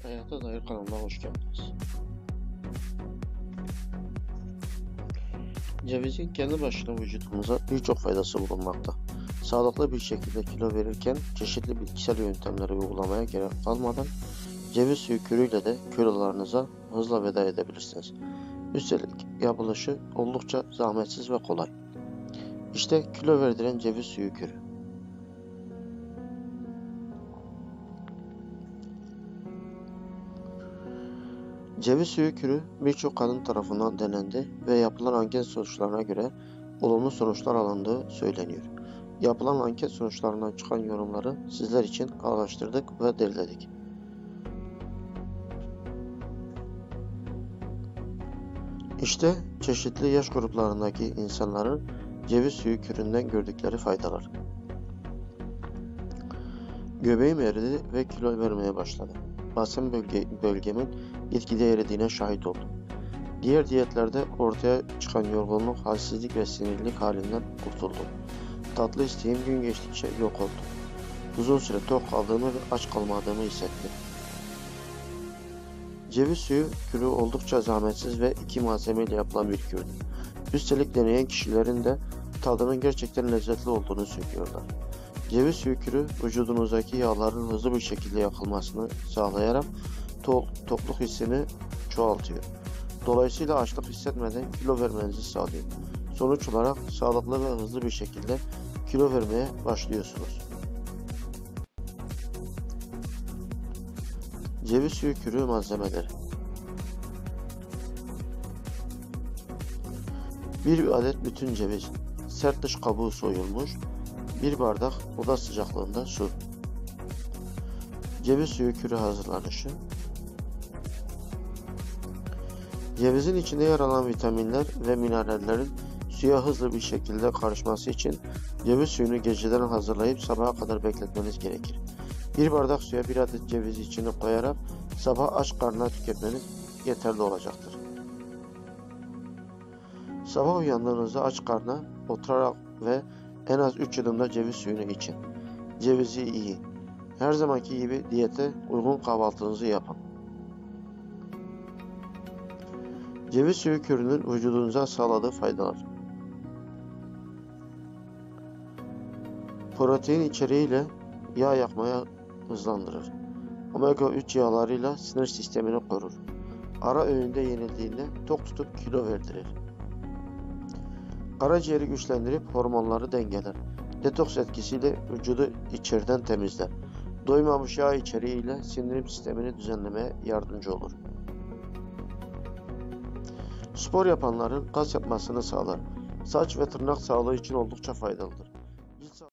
Hayata Dair kanalına hoş geldiniz. Cevizin kendi başına vücudumuza birçok faydası bulunmakta. Sağlıklı bir şekilde kilo verirken çeşitli bitkisel yöntemleri uygulamaya gerek kalmadan ceviz suyu kürüyle de kilolarınıza hızla veda edebilirsiniz. Üstelik yapılışı oldukça zahmetsiz ve kolay. İşte kilo verdiren ceviz suyu kürü. Ceviz suyu kürü birçok kadın tarafından denendi ve yapılan anket sonuçlarına göre olumlu sonuçlar alındığı söyleniyor. Yapılan anket sonuçlarından çıkan yorumları sizler için araştırdık ve derledik. İşte çeşitli yaş gruplarındaki insanların ceviz suyu küründen gördükleri faydalar. Göbeğim eridi ve kilo vermeye başladı. Basen bölgemin gitgide eridiğine şahit oldum. Diğer diyetlerde ortaya çıkan yorgunluk, halsizlik ve sinirlilik halinden kurtuldum. Tatlı isteğim gün geçtikçe yok oldu. Uzun süre tok kaldığımı ve aç kalmadığımı hissettim. Ceviz suyu kürü oldukça zahmetsiz ve 2 malzemeyle yapılan bir kürdür. Üstelik deneyen kişilerin de tadının gerçekten lezzetli olduğunu söylüyorlar. Ceviz suyu kürü vücudunuzdaki yağların hızlı bir şekilde yakılmasını sağlayarak tokluk hissini çoğaltıyor. Dolayısıyla açlık hissetmeden kilo vermenizi sağlıyor. Sonuç olarak sağlıklı ve hızlı bir şekilde kilo vermeye başlıyorsunuz. Ceviz suyu kürü malzemeleri: 1 adet bütün ceviz, sert dış kabuğu soyulmuş, 1 bardak oda sıcaklığında su. Ceviz suyu kürü hazırlanışı: cevizin içinde yer alan vitaminler ve minerallerin suya hızlı bir şekilde karışması için ceviz suyunu geceden hazırlayıp sabaha kadar bekletmeniz gerekir. 1 bardak suya 1 adet cevizi içine koyarak sabah aç karnına tüketmeniz yeterli olacaktır. Sabah uyandığınızda aç karnına oturarak ve en az 3 yudumda ceviz suyunu için. Cevizi yiyin. Her zamanki gibi diyete uygun kahvaltınızı yapın. Ceviz suyu kürünün vücudunuza sağladığı faydalar: protein içeriğiyle yağ yakmaya hızlandırır. Omega 3 yağlarıyla sinir sistemini korur. Ara öğünde yenildiğinde tok tutup kilo verdirir. Karaciğeri güçlendirip hormonları dengeler. Detoks etkisiyle vücudu içeriden temizler. Doymamış yağ içeriğiyle sindirim sistemini düzenlemeye yardımcı olur. Spor yapanların kas yapmasını sağlar. Saç ve tırnak sağlığı için oldukça faydalıdır.